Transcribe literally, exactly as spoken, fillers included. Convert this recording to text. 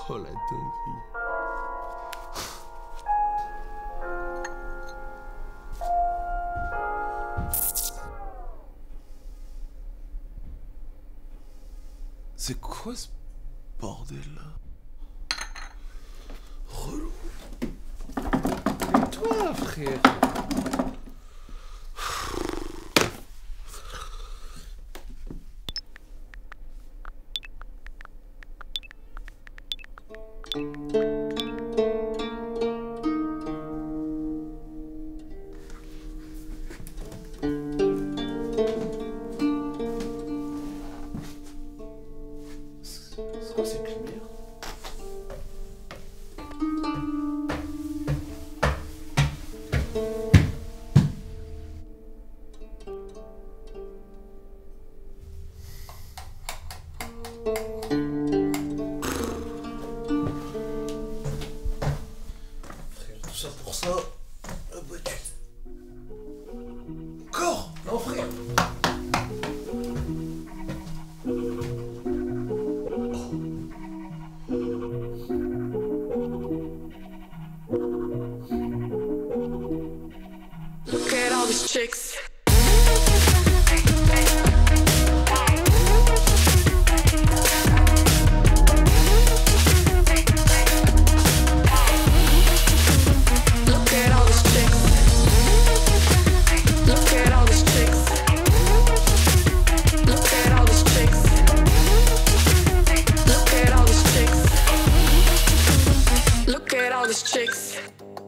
Oh la dinguerie. C'est quoi ce bordel là? Relou. Et toi, frère? C'est quoi cette lumière? Frère, tout ça pour ça. La voiture. Encore? Non, frère. Look at all these chicks. Look at all these chicks. Look at all these chicks. Look at all these chicks. Look at all these chicks. Look at all these chicks.